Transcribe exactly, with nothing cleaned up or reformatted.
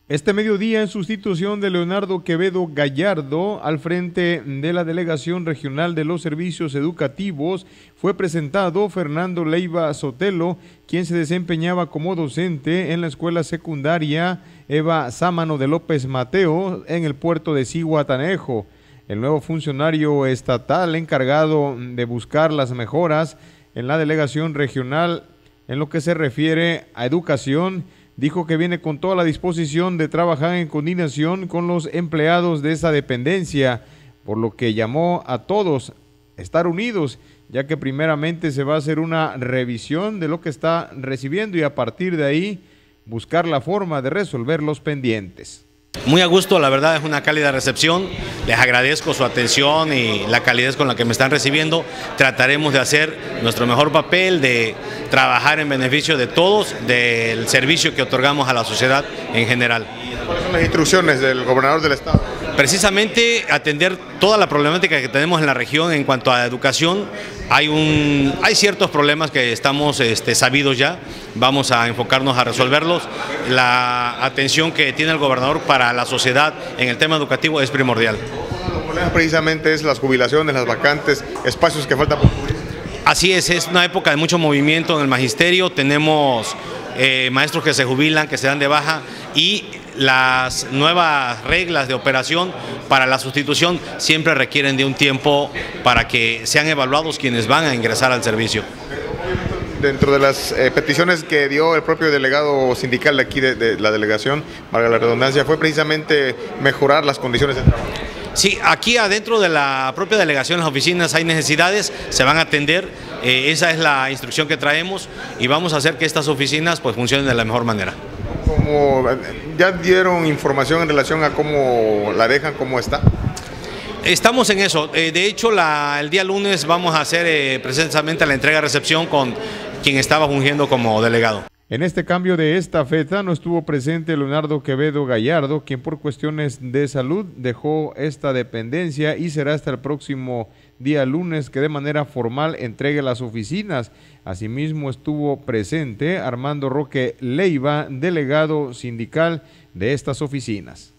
Este mediodía, en sustitución de Leonardo Quevedo Gallardo, al frente de la Delegación Regional de los Servicios Educativos, fue presentado Fernando Leiva Sotelo, quien se desempeñaba como docente en la escuela secundaria Eva Sámano de López Mateo en el puerto de Zihuatanejo. El nuevo funcionario estatal encargado de buscar las mejoras en la delegación regional en lo que se refiere a educación, dijo que viene con toda la disposición de trabajar en coordinación con los empleados de esa dependencia, por lo que llamó a todos a estar unidos, ya que primeramente se va a hacer una revisión de lo que está recibiendo y a partir de ahí buscar la forma de resolver los pendientes. Muy a gusto, la verdad es una cálida recepción, les agradezco su atención y la calidez con la que me están recibiendo. Trataremos de hacer nuestro mejor papel, de trabajar en beneficio de todos, del servicio que otorgamos a la sociedad en general. ¿Cuáles son las instrucciones del gobernador del estado? Precisamente atender toda la problemática que tenemos en la región en cuanto a educación. Hay, un, hay ciertos problemas que estamos este, sabidos ya, vamos a enfocarnos a resolverlos. La atención que tiene el gobernador para la sociedad en el tema educativo es primordial. Los problemas precisamente es las jubilaciones, las vacantes, espacios que faltan por cubrir. Así es, es una época de mucho movimiento en el magisterio, tenemos eh, maestros que se jubilan, que se dan de baja y las nuevas reglas de operación para la sustitución siempre requieren de un tiempo para que sean evaluados quienes van a ingresar al servicio. Dentro de las eh, peticiones que dio el propio delegado sindical de aquí de, de la delegación, valga la redundancia, fue precisamente mejorar las condiciones de trabajo. Sí, aquí adentro de la propia delegación, en las oficinas hay necesidades, se van a atender, eh, esa es la instrucción que traemos y vamos a hacer que estas oficinas pues funcionen de la mejor manera. Como, ¿ya dieron información en relación a cómo la dejan, cómo está? Estamos en eso, eh, de hecho la, el día lunes vamos a hacer eh, precisamente la entrega-recepción con quien estaba fungiendo como delegado. En este cambio de estafeta no estuvo presente Leonardo Quevedo Gallardo, quien por cuestiones de salud dejó esta dependencia y será hasta el próximo día lunes que de manera formal entregue las oficinas. Asimismo estuvo presente Armando Roque Leiva, delegado sindical de estas oficinas.